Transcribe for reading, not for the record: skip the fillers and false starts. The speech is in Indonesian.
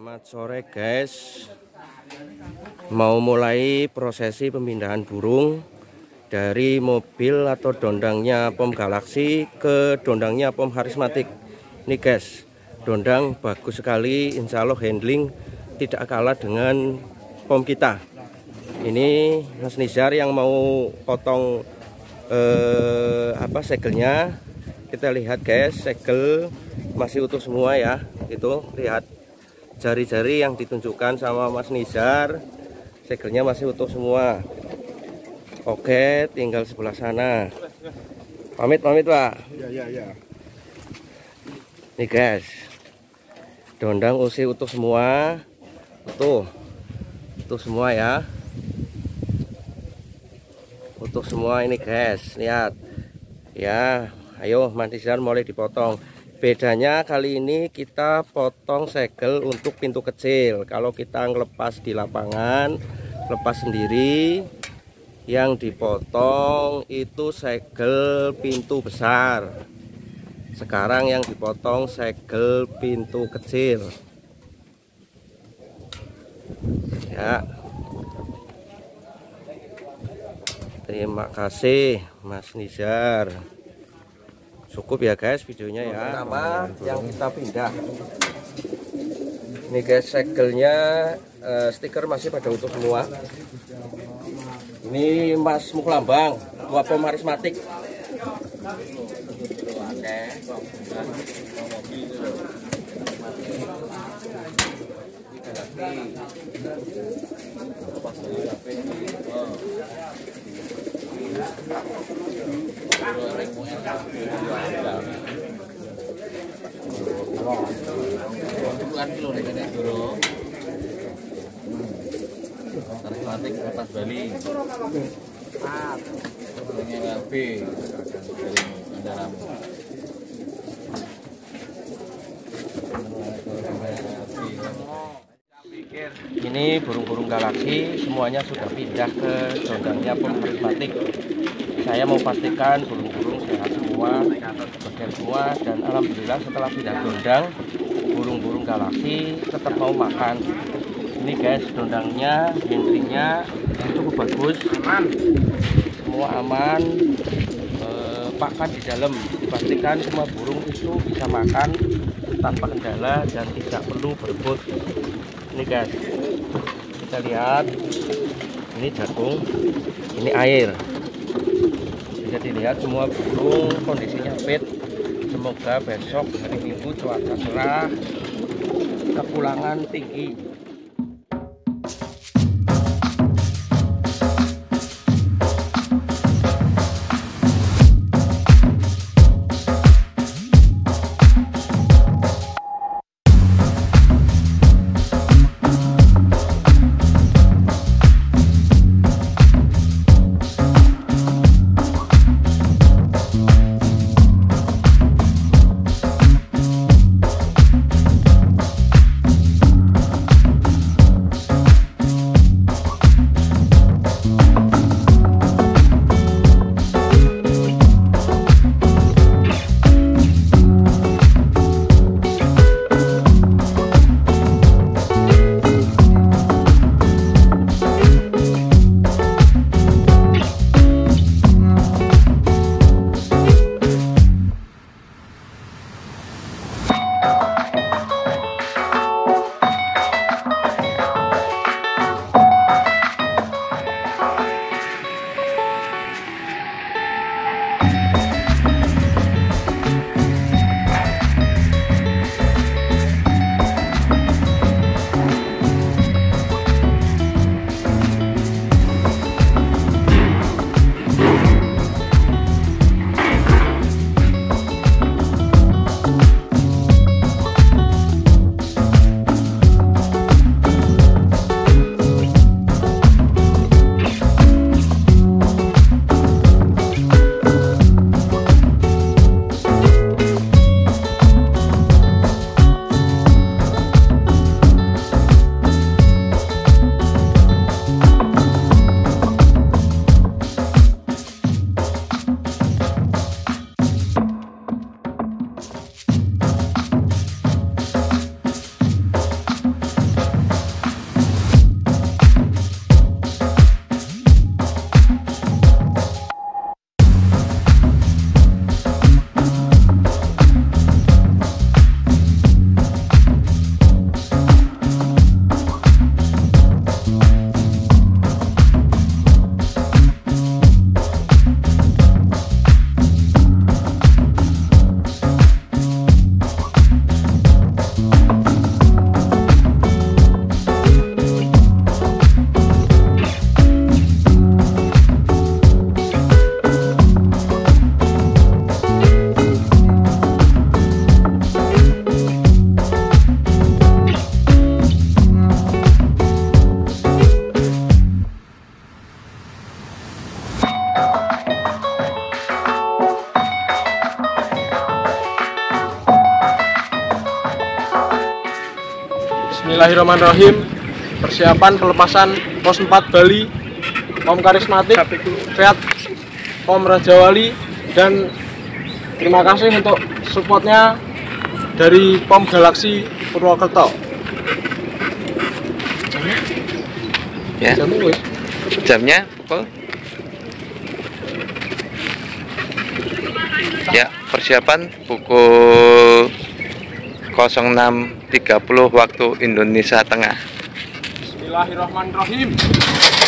Selamat sore guys, mau mulai prosesi pemindahan burung dari mobil atau dondangnya Pom Galaxy ke dondangnya Pom Harismatic. Ini guys, dondang bagus sekali, insya Allah handling tidak kalah dengan Pom kita. Ini Mas Nizar yang mau potong segelnya. Kita lihat guys, segel masih utuh semua ya. Itu lihat jari-jari yang ditunjukkan sama Mas Nizar, segelnya masih utuh semua. Oke, tinggal sebelah sana. Pamit Pak. Ya. Nih guys, dondang usi utuh semua. Utuh semua ya. Utuh semua ini guys, lihat. Ya, ayo Mas Nizar mulai dipotong. Bedanya kali ini kita potong segel untuk pintu kecil. Kalau kita ngelepas di lapangan, lepas sendiri, yang dipotong itu segel pintu besar. Sekarang yang dipotong segel pintu kecil. Ya. Terima kasih Mas Nizar. Cukup ya guys videonya ya. Pertama yang kita pindah. Ini guys, segelnya stiker masih pada utuh semua. Ini Mas Muklambang, Tua Pom Harismatic. Harismatic atas Bali. LB Ini burung-burung galaksi semuanya sudah pindah ke dondangnya Pom Harismatic. Saya mau pastikan burung-burung sehat semua, bagian semua, dan alhamdulillah setelah pindah dondang, burung-burung galaksi tetap mau makan. Ini guys, dondangnya, handlingnya cukup bagus, aman, semua aman. Pakan di dalam, dipastikan semua burung itu bisa makan tanpa kendala dan tidak perlu berebut. Ini guys, kita lihat, ini jagung, ini air. Bisa dilihat semua burung kondisinya fit. Semoga besok hari Minggu cuaca cerah, kepulangan tinggi. Bismillahirrahmanirrahim. Persiapan pelepasan Pos 4 Bali, Pom Karismatik, Fiat, Pom Raja Wali, dan terima kasih untuk supportnya dari Pom Galaksi Purwokerto. Ya. Jamnya pukul. Ya, persiapan pukul 06.30 waktu Indonesia Tengah. Bismillahirrahmanirrahim.